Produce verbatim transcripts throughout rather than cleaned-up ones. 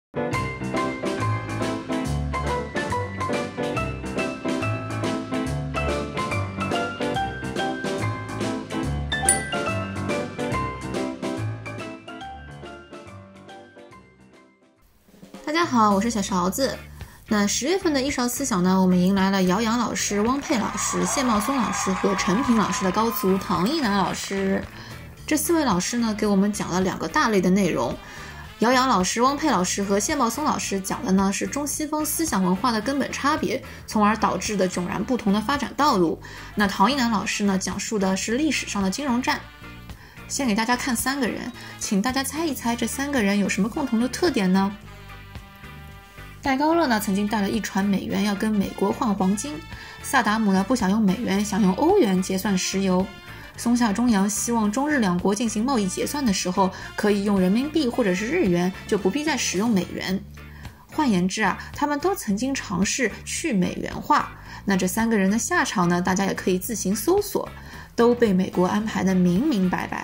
大家好，我是小勺子。那十月份的艺少思想呢，我们迎来了姚洋老师、汪佩老师、谢茂松老师和陈平老师的高足唐一楠老师。这四位老师呢，给我们讲了两个大类的内容。姚洋老师、汪佩老师和谢茂松老师讲的呢是中西方思想文化的根本差别，从而导致的迥然不同的发展道路。那唐一楠老师呢，讲述的是历史上的金融战。先给大家看三个人，请大家猜一猜这三个人有什么共同的特点呢？戴高乐呢曾经带了一船美元要跟美国换黄金，萨达姆呢不想用美元，想用欧元结算石油，松下中洋希望中日两国进行贸易结算的时候可以用人民币或者是日元，就不必再使用美元。换言之啊，他们都曾经尝试去美元化。那这三个人的下场呢，大家也可以自行搜索，都被美国安排得明明白白。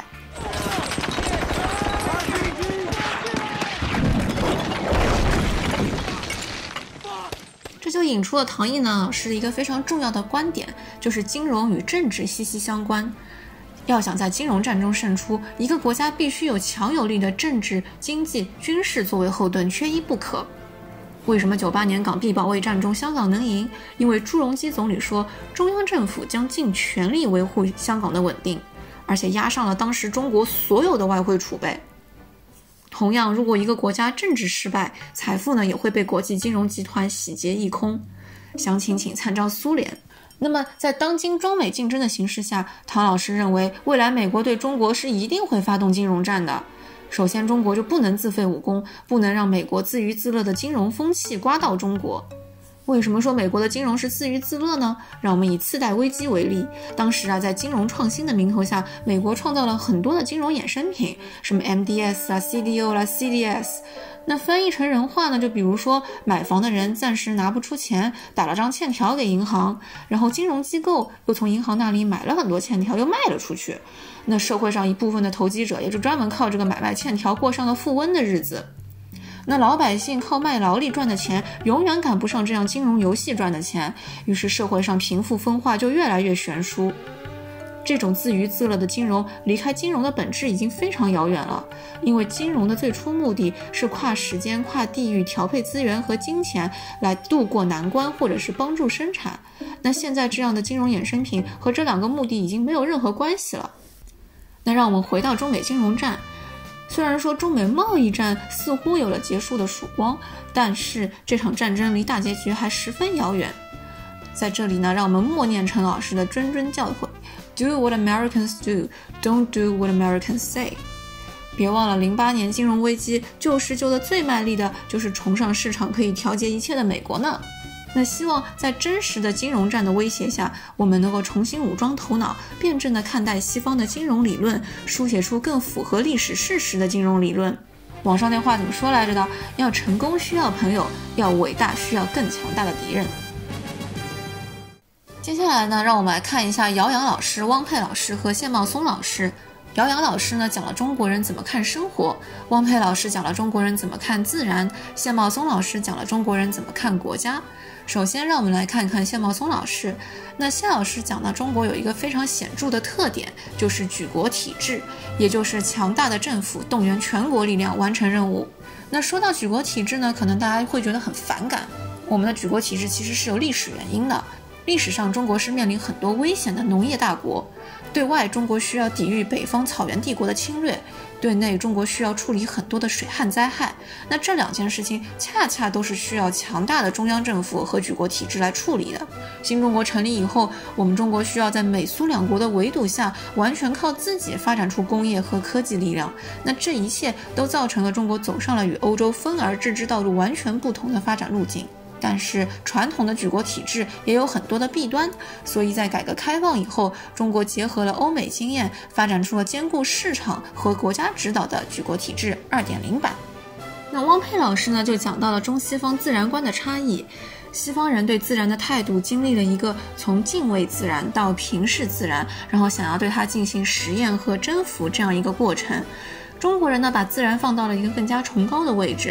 这就引出了唐一楠老师一个非常重要的观点，就是金融与政治息息相关。要想在金融战中胜出，一个国家必须有强有力的政治、经济、军事作为后盾，缺一不可。为什么九八年港币保卫战中香港能赢？因为朱镕基总理说，中央政府将尽全力维护香港的稳定，而且押上了当时中国所有的外汇储备。同样，如果一个国家政治失败，财富呢也会被国际金融集团洗劫一空。详情请参照苏联。那么在当今中美竞争的形势下，唐老师认为未来美国对中国是一定会发动金融战的。首先，中国就不能自废武功，不能让美国自娱自乐的金融风气刮到中国。为什么说美国的金融是自娱自乐呢？让我们以次贷危机为例，当时啊，在金融创新的名头下，美国创造了很多的金融衍生品，什么 M D S 啊、C D O 啦、C D S。那翻译成人话呢，就比如说买房的人暂时拿不出钱，打了张欠条给银行，然后金融机构又从银行那里买了很多欠条，又卖了出去。那社会上一部分的投机者也就专门靠这个买卖欠条过上了富翁的日子。那老百姓靠卖劳力赚的钱永远赶不上这样金融游戏赚的钱，于是社会上贫富分化就越来越悬殊。这种自娱自乐的金融离开金融的本质已经非常遥远了，因为金融的最初目的是跨时间、跨地域调配资源和金钱来渡过难关，或者是帮助生产。那现在这样的金融衍生品和这两个目的已经没有任何关系了。那让我们回到中美金融战。虽然说中美贸易战似乎有了结束的曙光，但是这场战争离大结局还十分遥远。在这里呢，让我们默念陈老师的谆谆教诲 Do what Americans do, don't do what Americans say。 别忘了零八年金融危机救市救得最卖力的就是崇尚市场可以调节一切的美国呢。那希望在真实的金融战的威胁下，我们能够重新武装头脑，辩证地看待西方的金融理论，书写出更符合历史事实的金融理论。网上那话怎么说来着的？要成功需要朋友，要伟大需要更强大的敌人。接下来呢，让我们来看一下姚洋老师、汪佩老师和谢茂松老师。姚洋老师呢讲了中国人怎么看生活，汪佩老师讲了中国人怎么看自然，谢茂松老师讲了中国人怎么看国家。首先让我们来看看谢茂松老师。那谢老师讲到中国有一个非常显著的特点，就是举国体制，也就是强大的政府动员全国力量完成任务。那说到举国体制呢，可能大家会觉得很反感，我们的举国体制其实是有历史原因的。历史上中国是面临很多危险的农业大国，对外中国需要抵御北方草原帝国的侵略，对内中国需要处理很多的水旱灾害。那这两件事情恰恰都是需要强大的中央政府和举国体制来处理的。新中国成立以后，我们中国需要在美苏两国的围堵下，完全靠自己发展出工业和科技力量。那这一切都造成了中国走上了与欧洲分而治之道路完全不同的发展路径。但是传统的举国体制也有很多的弊端，所以在改革开放以后，中国结合了欧美经验，发展出了兼顾市场和国家指导的举国体制 二点零 版。那汪佩老师呢，就讲到了中西方自然观的差异。西方人对自然的态度经历了一个从敬畏自然到平视自然，然后想要对它进行实验和征服这样一个过程。中国人呢，把自然放到了一个更加崇高的位置，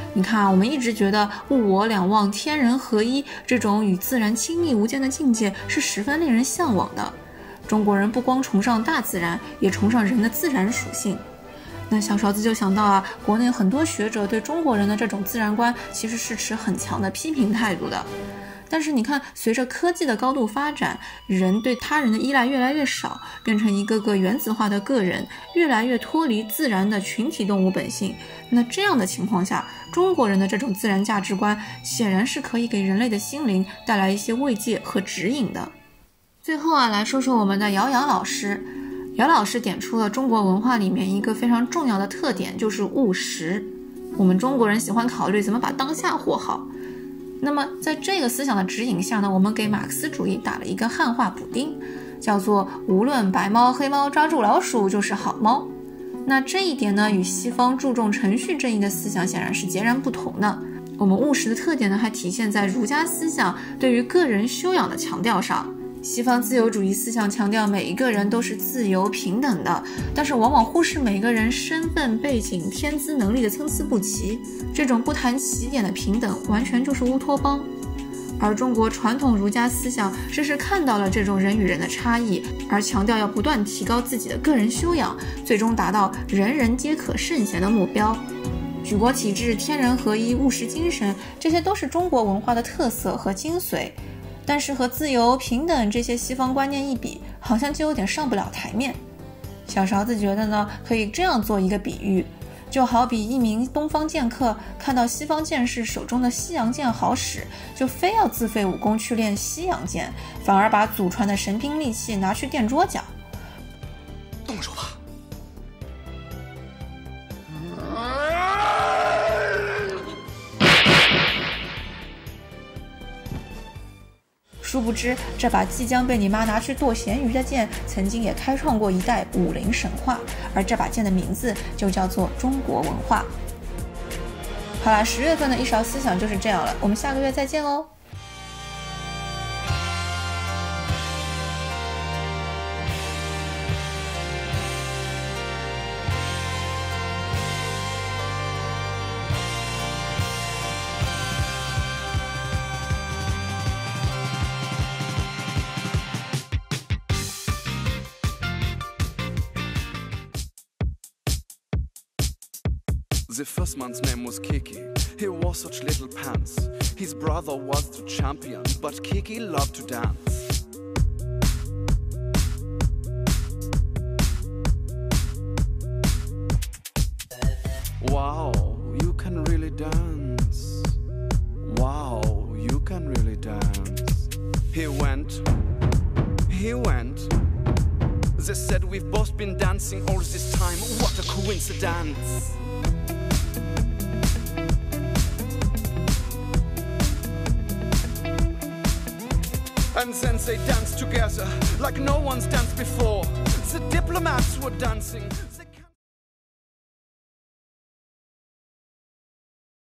你看啊，我们一直觉得物我两忘、天人合一这种与自然亲密无间的境界是十分令人向往的。中国人不光崇尚大自然，也崇尚人的自然属性。那小勺子就想到啊，国内很多学者对中国人的这种自然观其实是持很强的批评态度的。但是你看，随着科技的高度发展，人对他人的依赖越来越少，变成一个个原子化的个人，越来越脱离自然的群体动物本性。那这样的情况下，中国人的这种自然价值观显然是可以给人类的心灵带来一些慰藉和指引的。最后啊，来说说我们的姚洋老师。姚老师点出了中国文化里面一个非常重要的特点，就是务实。我们中国人喜欢考虑怎么把当下活好。那么在这个思想的指引下呢，我们给马克思主义打了一个汉化补丁，叫做无论白猫黑猫抓住老鼠就是好猫。那这一点呢，与西方注重程序正义的思想显然是截然不同的。我们务实的特点呢，还体现在儒家思想对于个人修养的强调上。西方自由主义思想强调每一个人都是自由平等的，但是往往忽视每个人身份背景、天资能力的参差不齐。这种不谈起点的平等完全就是乌托邦。而中国传统儒家思想正是看到了这种人与人的差异，而强调要不断提高自己的个人修养，最终达到人人皆可圣贤的目标。举国体制、天人合一、务实精神，这些都是中国文化的特色和精髓。但是和自由、平等这些西方观念一比，好像就有点上不了台面。小勺子觉得呢，可以这样做一个比喻，就好比一名东方剑客看到西方剑士手中的西洋剑好使，就非要自废武功去练西洋剑，反而把祖传的神兵利器拿去垫桌脚。 动手吧！ 殊不知，这把即将被你妈拿去剁咸鱼的剑，曾经也开创过一代武林神话，而这把剑的名字就叫做中国文化。好了，十月份的一勺思想就是这样了，我们下个月再见喽。 The first man's name was Kiki. He wore such little pants. His brother was the champion, but Kiki loved to dance. Wow, you can really dance. Wow, you can really dance. He went, he went. They said we've both been dancing all this time. What a coincidence. And then they danced together like no one's danced before. The diplomats were dancing. They